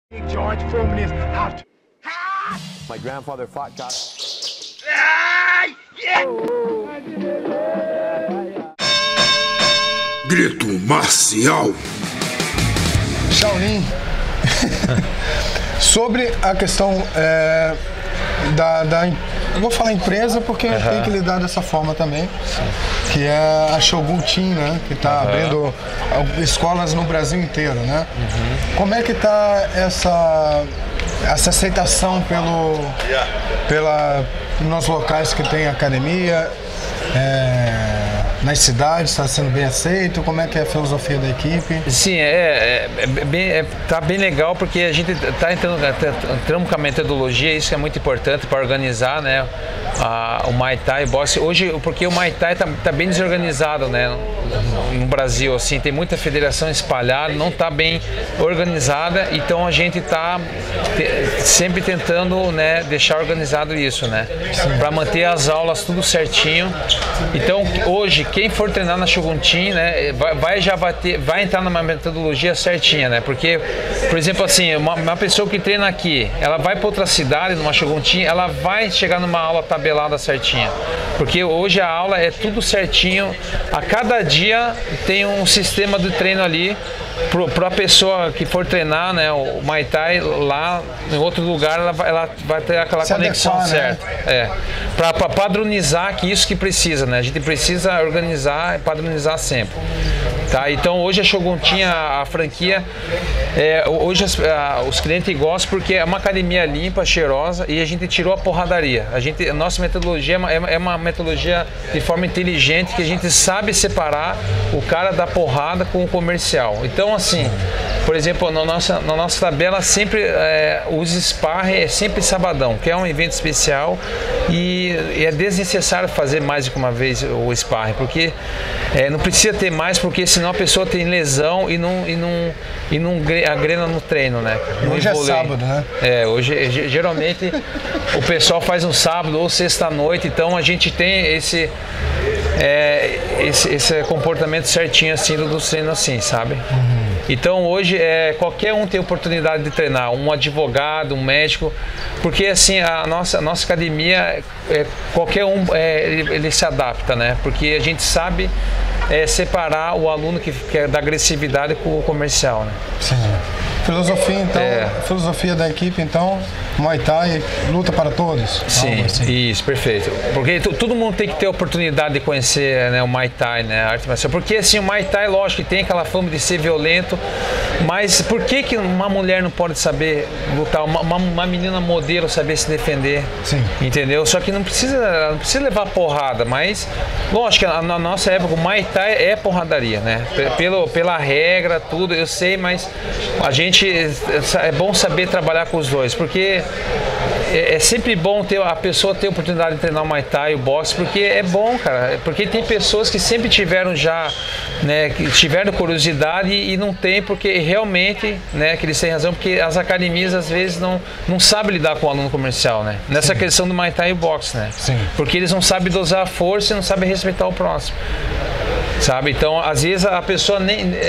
George Foreman is out. My grandfather fought cops. Grito marcial. Shaolin. Sobre a questão eu vou falar empresa porque tem que lidar dessa forma também, que é a Shogun Team, né? Que está abrindo escolas no Brasil inteiro, né? Como é que está essa aceitação nos locais que tem academia? Nas cidades está sendo bem aceito? Como é que é a filosofia da equipe? Sim, tá bem legal porque a gente está entrando com a metodologia, isso é muito importante para organizar, né, o Muay Thai Boxe. Hoje, porque o Muay Thai tá bem desorganizado, né, no Brasil, assim, tem muita federação espalhada, não está bem organizada, então a gente está sempre tentando, né, deixar organizado isso, né, para manter as aulas tudo certinho. Então, hoje, quem for treinar na Shogun Team, né, vai entrar numa metodologia certinha, né? Porque, por exemplo, assim, uma pessoa que treina aqui, ela vai para outra cidade, numa Shogun Team, ela vai chegar numa aula tabelada certinha. Porque hoje a aula é tudo certinho, a cada dia tem um sistema de treino ali para a pessoa que for treinar, né, o Muay Thai lá em outro lugar, ela vai ter aquela conexão certa, né? Para padronizar que isso que precisa, né? A gente precisa organizar e padronizar sempre. Tá? Então hoje a Shogun tinha a franquia, hoje os clientes gostam porque é uma academia limpa, cheirosa e a gente tirou a porradaria. A nossa metodologia é uma metodologia de forma inteligente que a gente sabe separar o cara da porrada com o comercial. Então assim, por exemplo, na nossa tabela sempre os sparring é sempre sabadão, que é um evento especial e é desnecessário fazer mais de uma vez o sparring, porque não precisa ter mais, porque senão a pessoa tem lesão e não agrena no treino, né? Hoje é sábado, né? Hoje geralmente o pessoal faz um sábado ou sexta-noite, então a gente tem esse comportamento certinho assim dos treinos assim, sabe? Então hoje qualquer um tem oportunidade de treinar, um advogado, um médico, porque assim a nossa academia, qualquer um ele se adapta, né? Porque a gente sabe separar o aluno que é da agressividade com o comercial, né? Sim. Filosofia, então, filosofia da equipe, então, Muay Thai, luta para todos? Sim, assim. Isso, perfeito. Porque todo mundo tem que ter a oportunidade de conhecer, né, o Muay Thai, né, a arte marcial. Porque assim, o Muay Thai, lógico, tem aquela fama de ser violento, mas por que uma mulher não pode saber lutar, uma menina modelo saber se defender? Sim. Entendeu? Só que não precisa levar porrada, mas, lógico, na nossa época, o Muay Thai é porradaria, né? Pela regra, tudo, eu sei, mas a gente é bom saber trabalhar com os dois, porque é sempre bom a pessoa ter a oportunidade de treinar o Muay Thai, o boxe, porque é bom, cara, porque tem pessoas que sempre tiveram né, que tiveram curiosidade e não tem, porque realmente, né, que eles têm razão, porque as academias às vezes não sabem lidar com o aluno comercial, né, nessa questão do Muay Thai e boxe, né, porque eles não sabem dosar a força e não sabem respeitar o próximo. Sabe? Então, às vezes a pessoa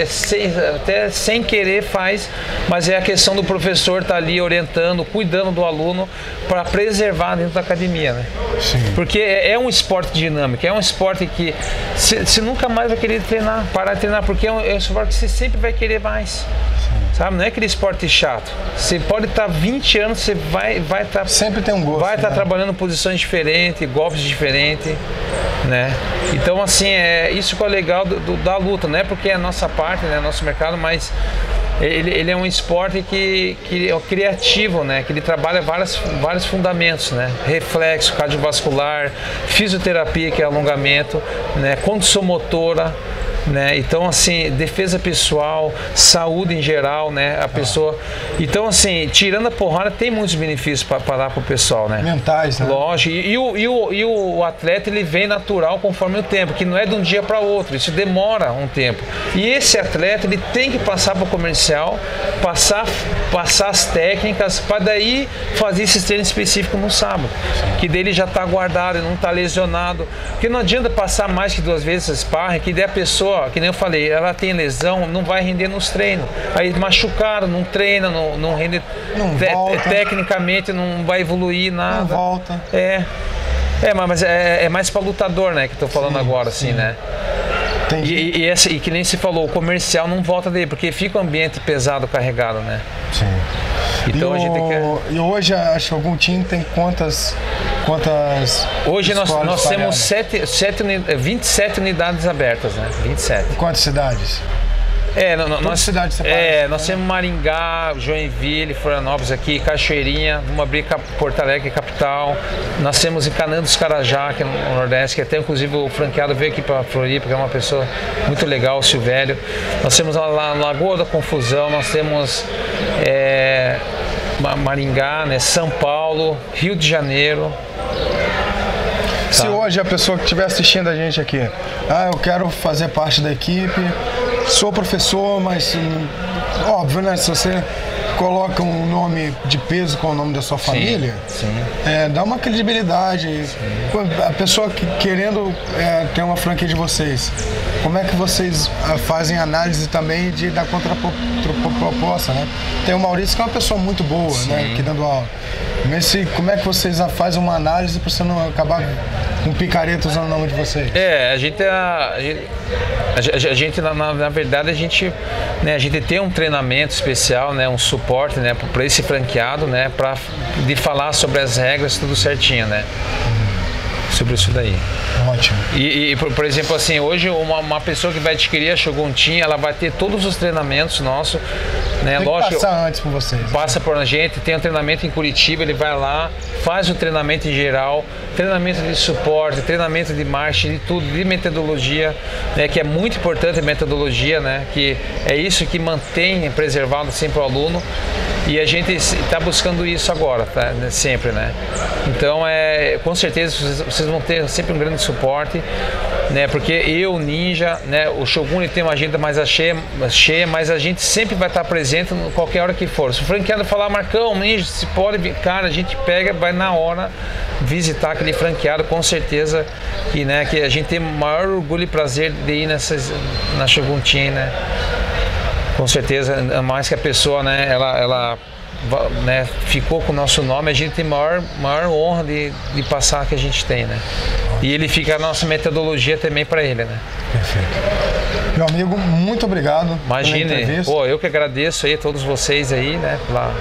até sem querer faz, mas é a questão do professor estar ali orientando, cuidando do aluno para preservar dentro da academia, né? Sim. Porque é um esporte dinâmico, é um esporte que você nunca mais vai querer parar de treinar, porque é um esporte que você sempre vai querer mais. Sabe? Não é aquele esporte chato. Você pode estar 20 anos, você vai estar... Sempre tem um gosto. Vai estar trabalhando posições diferentes, golpes diferentes, né? Então, assim, isso que é legal da luta, não é porque é a nossa parte, né, nosso mercado, mas ele é um esporte que é criativo, né? Que ele trabalha vários fundamentos, né? Reflexo, cardiovascular, fisioterapia, que é alongamento, né? Condição motora, né? Então, assim, defesa pessoal, saúde em geral, né? A pessoa. Então, assim, tirando a porrada, tem muitos benefícios para dar pro pessoal, né? Mentais, né? Lógico. E o atleta, ele vem natural conforme o tempo, que não é de um dia para outro. Isso demora um tempo. E esse atleta, ele tem que passar para o comercial, passar as técnicas, para daí fazer esse treino específico no sábado. Que dele já está guardado, ele não está lesionado. Porque não adianta passar mais que 2 vezes esse sparring, que daí a pessoa pessoa, que nem eu falei, ela tem lesão, não vai render nos treinos. Aí machucaram, não treina, não rende. Tecnicamente não vai evoluir nada. Não volta. Mas é mais para lutador, né? Que estou falando agora, assim, né? E que nem se falou, o comercial não volta daí, porque fica um ambiente pesado, carregado, né? Sim. Então a gente quer... E hoje a Shogun Team tem quantas hoje nós temos 27 unidades abertas, né? 27. Quantas cidades? Nós temos Maringá, Joinville, Florianópolis aqui, Cachoeirinha, vamos abrir Porto Alegre, capital. Nós temos em Canaã dos Carajá, aqui no Nordeste, que até inclusive o franqueado veio aqui para Floripa, que é uma pessoa muito legal, o Silvério. Nós temos lá Lagoa da Confusão, nós temos Maringá, né, São Paulo, Rio de Janeiro. Se hoje a pessoa que estiver assistindo a gente aqui, eu quero fazer parte da equipe, sou professor, mas óbvio, né? Se você coloca um nome de peso com o nome da sua família, dá uma credibilidade. A pessoa querendo ter uma franquia de vocês, como é que vocês fazem análise também da contraproposta, né? Tem o Maurício, que é uma pessoa muito boa, né? Aqui dando aula. Mas como é que vocês fazem uma análise para você não acabar com picareta usando o nome de vocês? Na verdade, a gente tem um treinamento especial, né, um suporte, né, para esse franqueado, né, de falar sobre as regras, tudo certinho, né, sobre isso daí. Ótimo. E por exemplo, assim, hoje uma pessoa que vai adquirir a Shogun Team, ela vai ter todos os treinamentos nossos, né? Tem que passar antes por vocês. Passa por a gente, tem um treinamento em Curitiba, ele vai lá, faz o treinamento em geral, treinamento de suporte, treinamento de marketing, de tudo, de metodologia, né? Que é muito importante a metodologia, né? Que é isso que mantém preservado sempre o aluno. E a gente está buscando isso agora, tá? Sempre, né? Então, com certeza, vocês vão ter sempre um grande suporte, né? Porque eu, Ninja, né? O Shogun tem uma agenda mais cheia, mas a gente sempre vai estar presente qualquer hora que for. Se o franqueado falar, Marcão, Ninja, se pode vir, cara, a gente pega, vai na hora visitar aquele franqueado, com certeza, e, né, que a gente tem o maior orgulho e prazer de ir na Shogun Team, né? Com certeza, mais que a pessoa, né, ela né, ficou com o nosso nome, a gente tem maior honra de passar que a gente tem, né? E ele fica a nossa metodologia também para ele, né? Perfeito. Meu amigo, muito obrigado. Imagine, eu que agradeço aí a todos vocês aí, né?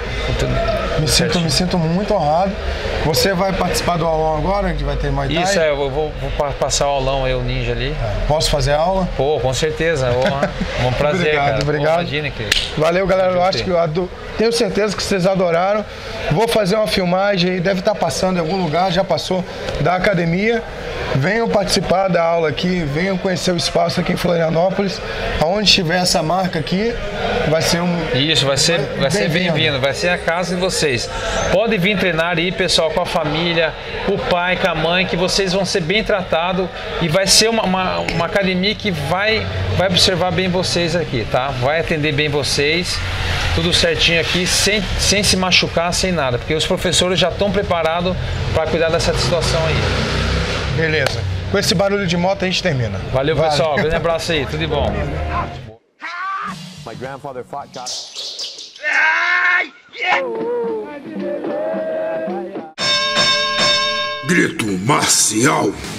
Me sinto muito honrado. Você vai participar do aulão agora, que vai ter Muay Thai? Isso, eu vou passar o aulão aí, o Ninja ali. Posso fazer aula? Pô, com certeza. Um prazer, obrigado, cara. Obrigado. Imagina, querido. Valeu, galera. Eu acho que tenho certeza que vocês adoraram. Vou fazer uma filmagem aí, deve estar passando em algum lugar, já passou, da academia. Venham participar da aula aqui, venham conhecer o espaço aqui em Florianópolis. Aonde tiver essa marca aqui, vai ser Isso, vai ser bem-vindo, vai ser a casa de vocês. Pode vir treinar aí, pessoal, com a família, com o pai, com a mãe, que vocês vão ser bem tratados e vai ser uma academia que vai observar bem vocês aqui, tá? Vai atender bem vocês, tudo certinho aqui, sem se machucar, sem nada, porque os professores já estão preparados para cuidar dessa situação aí. Beleza. Com esse barulho de moto a gente termina. Valeu, pessoal. Grande abraço aí. Tudo de bom. My grandfather fought God. Grito marcial.